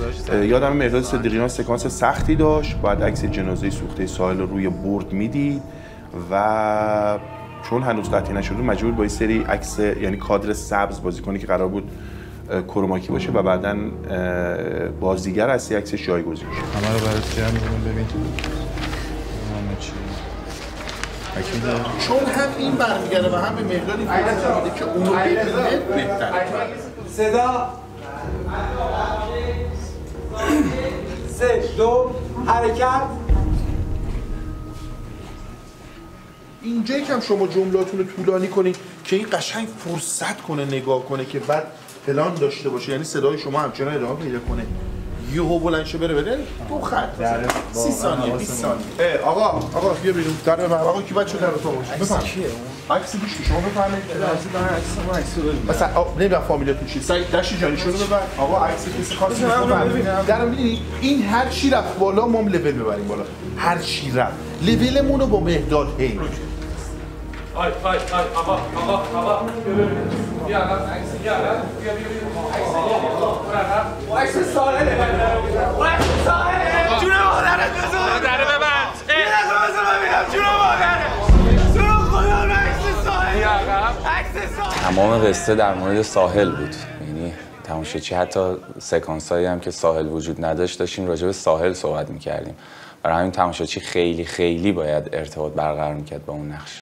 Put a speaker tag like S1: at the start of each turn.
S1: یادم مهرداد صدیقیان سکانس سختی داشت، باید عکس جنازه سوخته ساحل رو روی بورد میدید و چون هنوز قطعی نشده مجبور با یه سری عکس یعنی کادر سبز بازی کنی که قرار بود کروماکی باشه و بعداً بازیگر هستی عکسش جایگزین شد.
S2: همه رو برات جمع می‌کنم ببین همه چی
S1: چون هم این برمیگرده و هم به مقداری فکر میده که اون رو ببینه بهتره.
S3: صدا 3 2 حرکت.
S1: اینجا یکم شما جملاتون رو طولانی کنید که این قشنگ فرصت کنه نگاه کنه که بعد پلان داشته باشه، یعنی صدای شما همچنان ادامه پیدا کنه. یهو بلند شه بره دو خط 30 ثانیه 20 ثانیه. آقا بیا بیرون در ببر. آقا کی بچه در تو باشه بفهم کیه اون عکس گوش شما بفهمید مثلا نمیدونم فامیلتون چیه سعید دشی جانیشون رو ببر. آقا عکس کسی خاصی رو در میبینی این هر چی رفت بالا ما لول ببریم بالا، هر چی رفت لولمون رو با مهداد هی آقا بیا عکس بیا عکس ساحله جون مادرت بزن در ببند جون مادرت جون خدا عکس ساحل
S4: تمام قصه در مورد ساحل بود، یعنی تماشاچی حتی سکانسایی هم که ساحل وجود نداشت داشتیم راجع به ساحل صحبت می‌کردیم. برای همین تماشاچی خیلی باید ارتباط برقرار می‌کرد با اون نقش.